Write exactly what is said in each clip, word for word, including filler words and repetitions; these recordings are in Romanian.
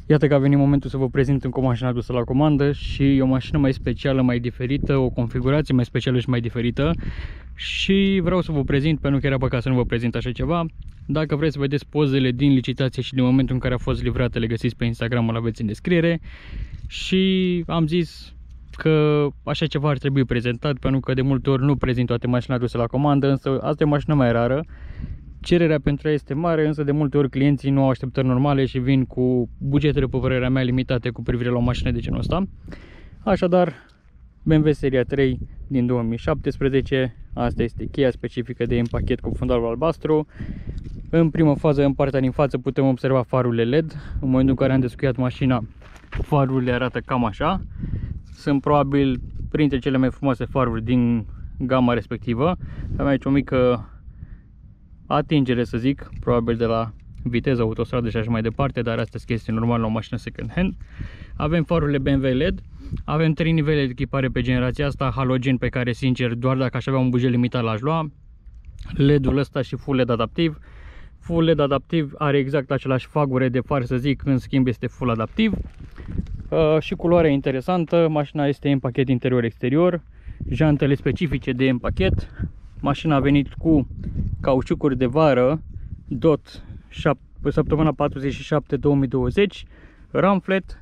Iată că a venit momentul să vă prezint încă o mașină adusă la comandă și e o mașină mai specială, mai diferită, o configurație mai specială și mai diferită. Și vreau să vă prezint, pentru că era păcat să nu vă prezint așa ceva. Dacă vreți să vedeți pozele din licitație și din momentul în care a fost livrată, le găsiți pe Instagram, îl aveți în descriere. Și am zis că așa ceva ar trebui prezentat, pentru că de multe ori nu prezint toate mașinile aduse la comandă, însă asta e o mașină mai rară. Cererea pentru ea este mare, însă de multe ori clienții nu au așteptări normale și vin cu bugetele, pe părerea mea, limitate cu privire la o mașină de genul ăsta. Așadar, B M W Seria trei din două mii șaptesprezece, asta este cheia specifică de în pachet cu fundalul albastru. În primă fază, în partea din față, putem observa farurile L E D. În momentul în care am descuiat mașina, farurile arată cam așa. Sunt probabil printre cele mai frumoase faruri din gama respectivă. Am aici o mică atingere, să zic, probabil de la viteză, autostradă și așa mai departe, dar astea sunt chestii normale la o mașină second hand. Avem farurile B M W L E D, avem trei nivele de echipare pe generația asta, halogen, pe care, sincer, doar dacă aș avea un buget limitat l-aș lua. L E D-ul ăsta și Full L E D adaptiv. Full L E D adaptiv are exact același fagure de far, să zic, în schimb este full adaptiv. Uh, și culoarea interesantă, mașina este în pachet interior-exterior, jantele specifice de în pachet. Mașina a venit cu cauciucuri de vară D O T săptămâna patruzeci și șapte două mii douăzeci, ram flat,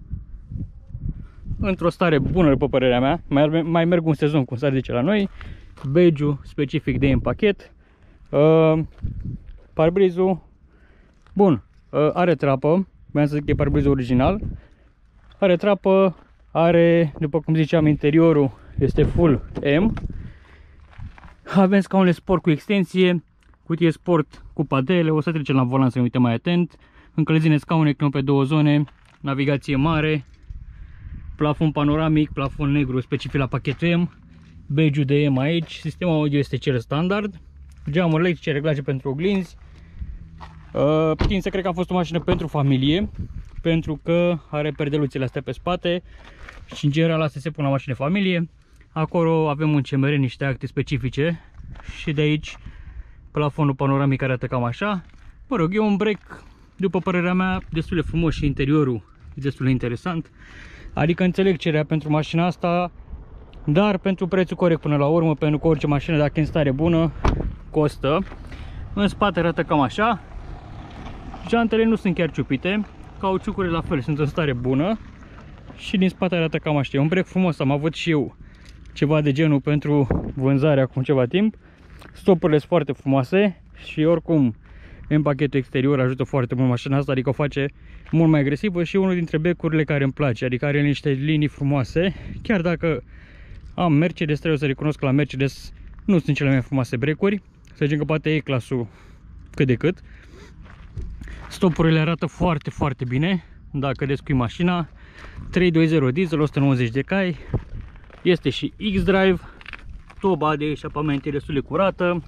într-o stare bună după părerea mea, mai, mai merg un sezon, cum s-ar zice la noi. Badge-ul specific de în pachet, uh, parbrizul, bun, uh, are trapă, vreau să zic că e parbrizul original, are trapă, are, după cum ziceam, interiorul este full M. Avem scaunele sport cu extensie, cutie sport cu padele, o să trecem la volan să ne uităm mai atent. Încălzire scaune, clon pe două zone, navigație mare, plafon panoramic, plafon negru specific la pachetul M, badge-ul de M aici, sistemul audio este cel standard, geamuri electrice, reglaje pentru oglinzi. Uh, putem să cred că a fost o mașină pentru familie, pentru că are perdeluțele astea pe spate și în general astea se pun la mașină familie. Acolo avem un C M R, niște acte specifice și de aici plafonul panoramic arată cam așa. Mă rog, e un break, după părerea mea, destul de frumos și interiorul e destul de interesant. Adică înțeleg cererea pentru mașina asta, dar pentru prețul corect până la urmă, pentru că orice mașină, dacă e în stare bună, costă. În spate arată cam așa. Jantele nu sunt chiar ciupite, cauciucurile la fel sunt în stare bună și din spate arată cam așa. E un break frumos, am avut și eu ceva de genul pentru vânzare acum ceva timp. Stopurile sunt foarte frumoase și oricum în pachetul exterior ajută foarte mult mașina asta, adică o face mult mai agresivă și unul dintre becurile care îmi place, adică are niște linii frumoase. Chiar dacă am Mercedes, trebuie să recunosc că la Mercedes nu sunt cele mai frumoase brecuri, să zicem că poate e clasul cât de cât. Stopurile arată foarte, foarte bine dacă descui mașina. trei doi zero diesel, o sută nouăzeci de cai. Este și X-Drive, toba de eșapament e destul de curată.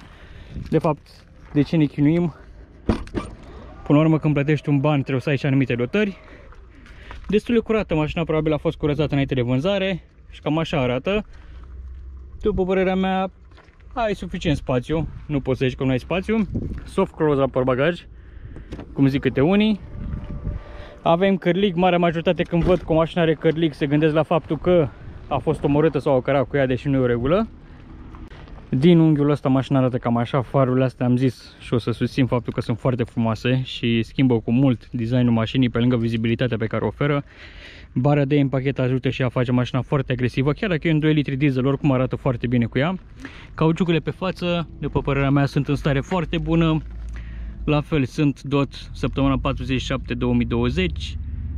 De fapt, de ce ne chinuim? Până la urmă, când plătești un ban, trebuie să ai și anumite dotări. Destul de curată, mașina probabil a fost curățată înainte de vânzare și cam așa arată. După părerea mea, ai suficient spațiu, nu poți să zici că nu ai spațiu. Soft close la portbagaj, cum zic câte unii. Avem cărlic, marea majoritate când văd că o mașină are cărlic se gândesc la faptul că a fost omorâtă sau o cărat cu ea, deși nu e o regulă. Din unghiul ăsta mașina arată cam așa, farurile astea am zis și o să susțin faptul că sunt foarte frumoase și schimbă cu mult designul mașinii pe lângă vizibilitatea pe care o oferă. Bara de în pachet ajută și a face mașina foarte agresivă, chiar dacă e un doi litri diesel, oricum arată foarte bine cu ea. Cauciucurile pe față, după părerea mea, sunt în stare foarte bună. La fel sunt D O T săptămâna patruzeci și șapte două mii douăzeci.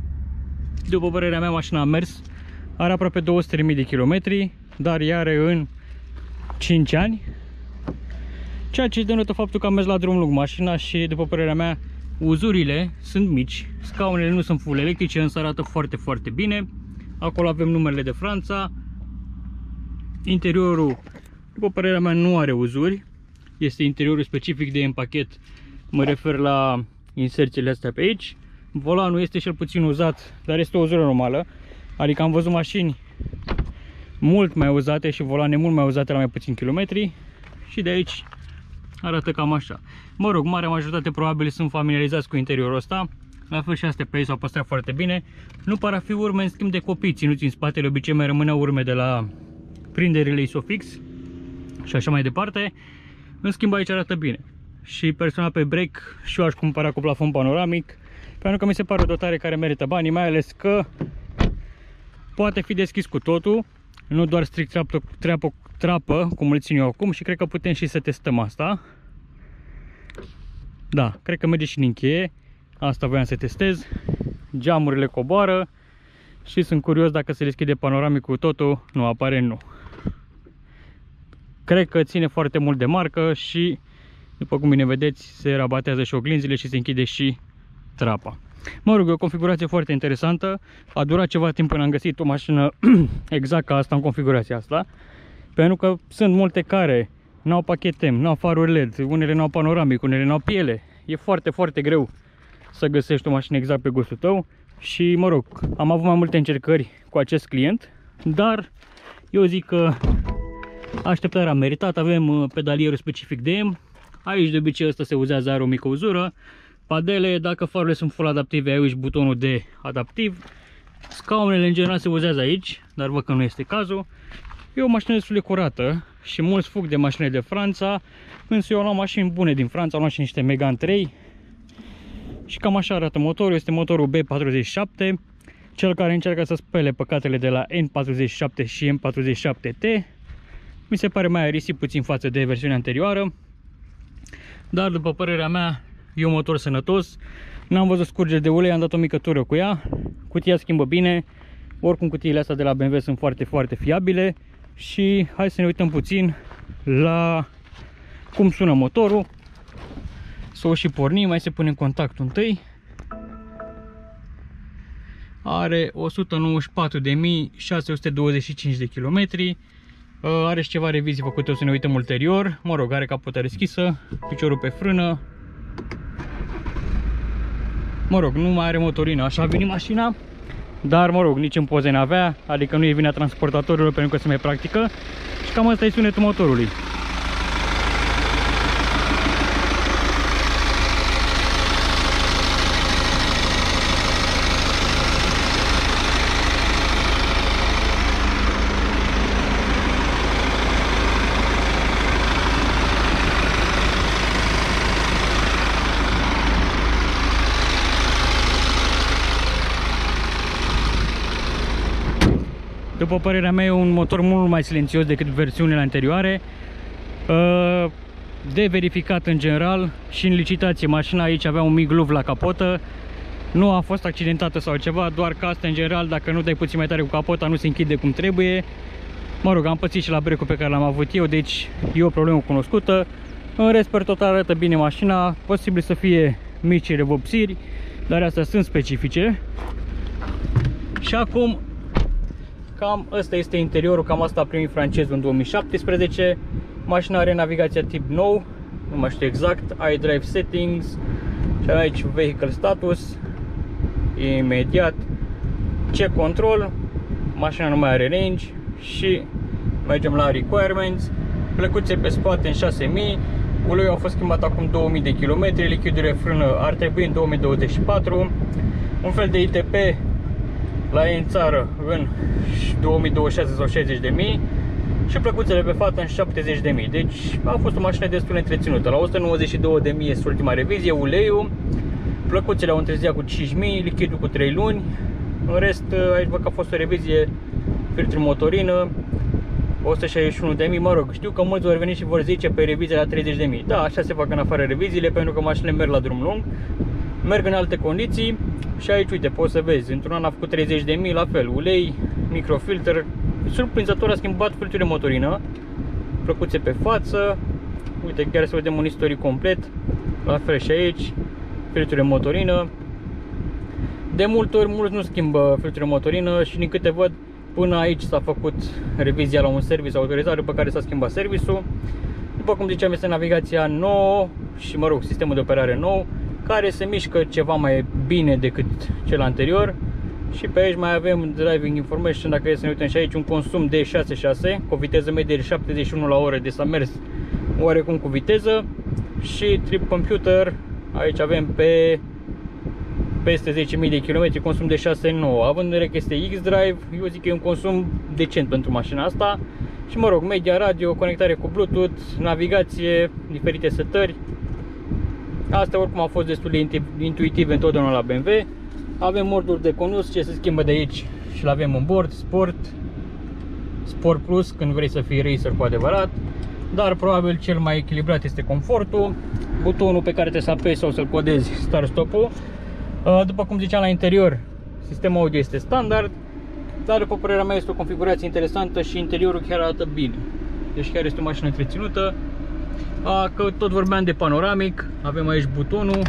După părerea mea, mașina a mers, are aproape două sute de mii de kilometri, dar ea are în cinci ani, ceea ce denotă faptul că am mers la drum lung mașina și, după părerea mea, uzurile sunt mici, scaunele nu sunt full electrice, însă arată foarte, foarte bine. Acolo avem numerele de Franța. Interiorul, după părerea mea, nu are uzuri, este interiorul specific de în pachet, mă refer la inserțiile astea pe aici. Volanul este cel puțin uzat, dar este o uzură normală, adică am văzut mașini mult mai uzate și volane mult mai uzate la mai puțin kilometri și de aici arată cam așa. Mă rog, marea majoritate probabil sunt familiarizați cu interiorul ăsta. La fel și astea pe ei s-au păstrat foarte bine. Nu par a fi urme în schimb de copii ținuți în spatele, obicei mai rămâneau urme de la prinderile Isofix și așa mai departe. În schimb aici arată bine. Și personal pe brake și eu aș cumpăra cu plafon panoramic, pentru că mi se pare o dotare care merită banii, mai ales că poate fi deschis cu totul, nu doar strict treapă, treapă, trapă, cum îl țin eu acum, și cred că putem și să testăm asta. Da, cred că merge și în încheie. Asta voiam să testez. Geamurile coboară și sunt curios dacă se deschide panoramic cu totul. Nu, aparent nu. Cred că ține foarte mult de marcă și, după cum bine vedeți, se rabatează și oglinzile și se închide și trapa. Mă rog, e o configurație foarte interesantă. A durat ceva timp până am găsit o mașină exact ca asta, în configurația asta, pentru că sunt multe care n-au pachet M, n-au faruri L E D, unele n-au panoramic, unele n-au piele. E foarte, foarte greu să găsești o mașină exact pe gustul tău și, mă rog, am avut mai multe încercări cu acest client, dar eu zic că așteptarea a meritat. Avem pedalierul specific de M. Aici de obicei ăsta se uzează, are o mică uzură. Padele, dacă farurile sunt full adaptive, ai aici butonul de adaptiv. Scaunele în general se uzează aici, dar văd că nu este cazul. E o mașină destul de curată și mulți fug de mașini de Franța, însă eu am luat mașini bune din Franța, am luat și niște Megane trei și cam așa arată motorul. Este motorul B patruzeci și șapte, cel care încearcă să spele păcatele de la N patruzeci și șapte și M patruzeci și șapte T. Mi se pare mai aerisit puțin față de versiunea anterioară, dar după părerea mea e un motor sănătos. N-am văzut scurgeri de ulei, am dat o mică tură cu ea. Cutia schimbă bine. Oricum cutiile astea de la B M W sunt foarte, foarte fiabile. Și hai să ne uităm puțin la cum sună motorul. Să o și pornim, mai se pune în contactul întâi. Are o sută nouăzeci și patru de mii șase sute douăzeci și cinci de kilometri. Are și ceva revizii făcute, o să ne uităm ulterior. Mă rog, are capota deschisă, piciorul pe frână. Mă rog, nu mai are motorină, așa a venit mașina. Dar, mă rog, nici în poze n-avea, adică nu e vina transportatorilor, pentru că se mai practică. Și cam asta e sunetul motorului. După părerea mea, e un motor mult mai silențios decât versiunile anterioare. De verificat în general și în licitație, mașina aici avea un mic gluv la capotă. Nu a fost accidentată sau ceva, doar că asta în general, dacă nu dai puțin mai tare cu capota, nu se închide cum trebuie. Mă rog, am pățit și la break-ul pe care l-am avut eu, deci e o problemă cunoscută. În rest, per total arată bine mașina, posibil să fie mici revopsiri, dar astea sunt specifice. Și acum, cam ăsta este interiorul, cam asta a primit francezul în două mii șaptesprezece. Mașina are navigația tip nou, nu mai știu exact, iDrive Settings și aici Vehicle Status, imediat, Check Control, mașina nu mai are range și mergem la Requirements, plăcuțe pe spate în șase mii, uleiul a fost schimbat acum două mii de kilometri, lichidul de frână ar trebui în două mii douăzeci și patru, un fel de I T P la ei în țară în două mii douăzeci și șase sau șaizeci de mii și plăcuțele pe fată în șaptezeci de mii. Deci a fost o mașină destul de întreținută. La o sută nouăzeci și două de mii este ultima revizie, uleiul, plăcuțele au întârziat cu cinci mii, lichidul cu trei luni. În rest, aici văd că a fost o revizie, filtru motorină, o sută șaizeci și unu de mii. Mă rog, știu că mulți vor veni și vor zice pe revizie la treizeci de mii. Da, așa se fac în afară reviziile, pentru că mașinile merg la drum lung, merg în alte condiții. Și aici, uite, poți să vezi, într-un an a făcut treizeci de mii, la fel, ulei, microfilter. Surprinzător a schimbat filtrul de motorină, plăcuțe pe față. Uite, chiar să vedem un istoric complet. La fel și aici, filtrul de motorină. De multe ori, mulți nu schimbă filtrul de motorină și din câte văd, până aici s-a făcut revizia la un serviciu autorizat, după care s-a schimbat serviciul. După cum ziceam, este navigația nouă și, mă rog, sistemul de operare nou, care se mișcă ceva mai bine decât cel anterior. Și pe aici mai avem Driving Information, dacă e să ne uităm și aici, un consum de șase virgulă șase cu o viteză medie de șaptezeci și unu la oră, deci s-a mers oarecum cu viteză. Și Trip Computer, aici avem pe peste zece mii de kilometri, consum de șase virgulă nouă. Având în vedere că este X-Drive, eu zic că e un consum decent pentru mașina asta. Și mă rog, media radio, conectare cu Bluetooth, navigație, diferite setări. Asta oricum a fost destul de intuitiv întotdeauna la B M W. Avem moduri de condus, ce se schimbă de aici și l-avem în bord, Sport, Sport Plus când vrei să fii racer cu adevărat. Dar probabil cel mai echilibrat este confortul, butonul pe care trebuie să apesi sau să-l codezi start-stop-ul. După cum ziceam la interior, sistemul audio este standard, dar după părerea mea este o configurație interesantă și interiorul chiar arată bine. Deci chiar este o mașină întreținută. Că tot vorbeam de panoramic, avem aici butonul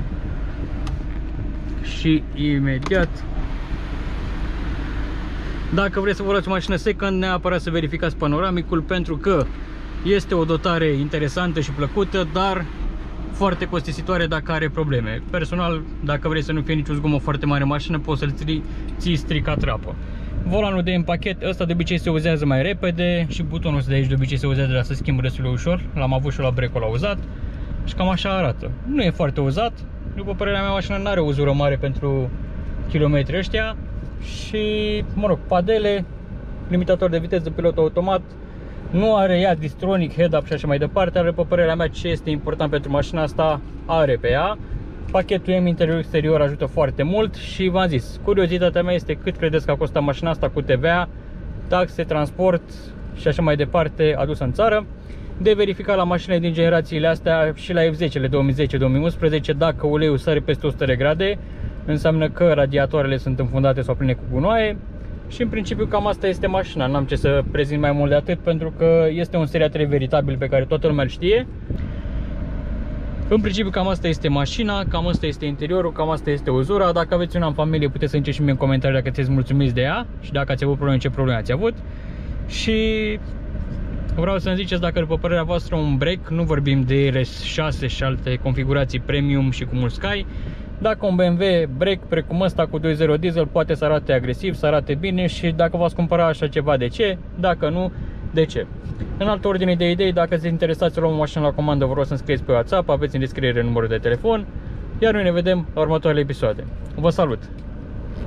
și imediat, dacă vreți să vă luați o mașină second, neapărat să verificați panoramicul, pentru că este o dotare interesantă și plăcută, dar foarte costisitoare dacă are probleme. Personal, dacă vrei să nu fie niciun zgomot foarte mare în mașină, poți să-l ții stricat rapă. Volanul de în pachet, ăsta de obicei se uzează mai repede și butonul ăsta de aici de obicei se uzează, dar se schimbă destul de ușor. L-am avut și la Breco, l-a uzat și cam așa arată. Nu e foarte uzat, după părerea mea mașina nu are o uzură mare pentru kilometri ăștia. Și, mă rog, padele, limitator de viteză, pilot automat, nu are ea distronic, head-up și așa mai departe, dar după părerea mea ce este important pentru mașina asta are pe ea. Pachetul M interior-exterior ajută foarte mult și v-am zis, curiozitatea mea este cât credeți că a costat mașina asta cu T V A, taxe, transport și așa mai departe adusă în țară. De verificat la mașinile din generațiile astea și la F zece-le două mii zece două mii unsprezece, dacă uleiul sare peste o sută de grade, înseamnă că radiatoarele sunt înfundate sau pline cu gunoaie. Și în principiu cam asta este mașina, n-am ce să prezint mai mult de atât, pentru că este un Seria trei veritabil pe care toată lumea îl știe. În principiu cam asta este mașina, cam asta este interiorul, cam asta este uzura. Dacă aveți una în familie, puteți să începeți și mie în comentarii dacă sunteți mulțumiți de ea și dacă ați avut probleme, ce probleme ați avut. Și vreau să-mi ziceți dacă după părerea voastră un break, nu vorbim de R S șase și alte configurații premium și cu mult Sky, dacă un B M W break precum ăsta cu doi punct zero diesel poate să arate agresiv, să arate bine și dacă v-ați cumpăra așa ceva, de ce? Dacă nu, de ce? În altă ordine de idei, dacă sunteți interesați să luăm o mașină la comandă, vă rog să-mi scrieți pe WhatsApp, aveți în descriere numărul de telefon, iar noi ne vedem la următoarele episoade. Vă salut!